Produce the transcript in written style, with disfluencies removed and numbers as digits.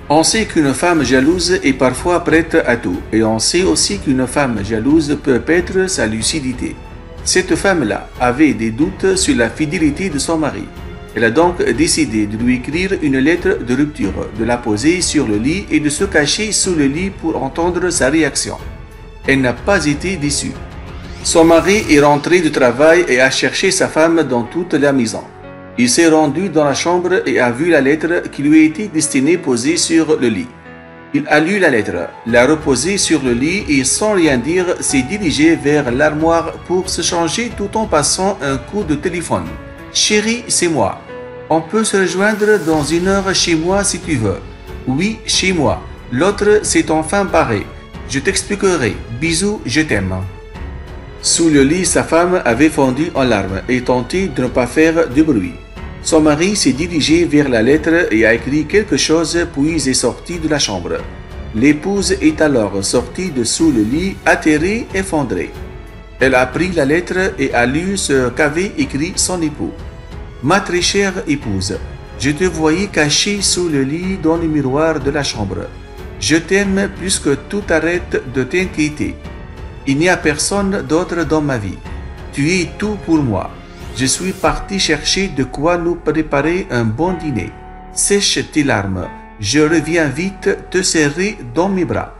On sait qu'une femme jalouse est parfois prête à tout, et on sait aussi qu'une femme jalouse peut perdre sa lucidité. Cette femme-là avait des doutes sur la fidélité de son mari. Elle a donc décidé de lui écrire une lettre de rupture, de la poser sur le lit et de se cacher sous le lit pour entendre sa réaction. Elle n'a pas été déçue. Son mari est rentré du travail et a cherché sa femme dans toute la maison. Il s'est rendu dans la chambre et a vu la lettre qui lui a été destinée posée sur le lit. Il a lu la lettre, l'a reposée sur le lit et sans rien dire s'est dirigé vers l'armoire pour se changer tout en passant un coup de téléphone. « Chérie, c'est moi. On peut se rejoindre dans 1 heure chez moi si tu veux. »« Oui, chez moi. L'autre s'est enfin barré. Je t'expliquerai. Bisous, je t'aime. » Sous le lit, sa femme avait fondu en larmes et tenté de ne pas faire de bruit. Son mari s'est dirigé vers la lettre et a écrit quelque chose puis est sorti de la chambre. L'épouse est alors sortie de sous le lit, atterrée, effondrée. Elle a pris la lettre et a lu ce qu'avait écrit son époux. « Ma très chère épouse, je te voyais cachée sous le lit dans le miroir de la chambre. Je t'aime plus que tout, arrête de t'inquiéter. Il n'y a personne d'autre dans ma vie. Tu es tout pour moi. Je suis parti chercher de quoi nous préparer un bon dîner. Sèche tes larmes. Je reviens vite te serrer dans mes bras.